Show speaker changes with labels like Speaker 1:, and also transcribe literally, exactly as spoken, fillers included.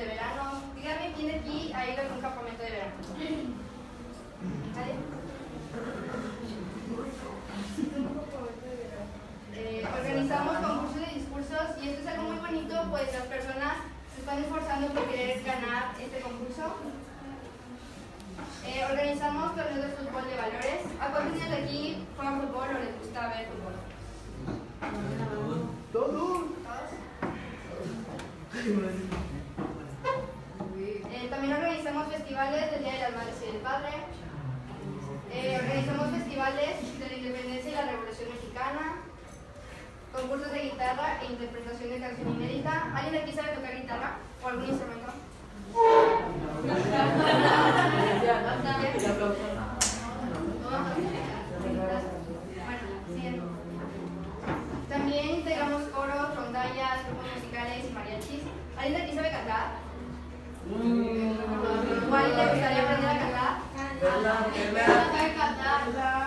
Speaker 1: de verano. Dígame quién de aquí ha ido a un campamento de verano. ¿Nadie? Eh, organizamos concursos de discursos y esto es algo muy bonito, pues las personas se están esforzando por querer ganar este concurso. Eh, organizamos torneos de fútbol de valores. ¿A cuántos niños de aquí juegan fútbol o les gusta ver fútbol?
Speaker 2: ¿Todos?
Speaker 1: Eh, también organizamos festivales del Día de las Madres y del Padre. Eh, organizamos festivales de la Independencia y la Revolución Mexicana. Concursos de guitarra e interpretación de canción inédita. ¿Alguien de aquí sabe tocar guitarra o algún instrumento? Bueno, siguiente. También integramos coros, rondallas, grupos musicales y mariachis. ¿Alguien de aquí sabe cantar? ¿O a alguien le gustaría aprender a cantar? ¿Alguien sabe cantar?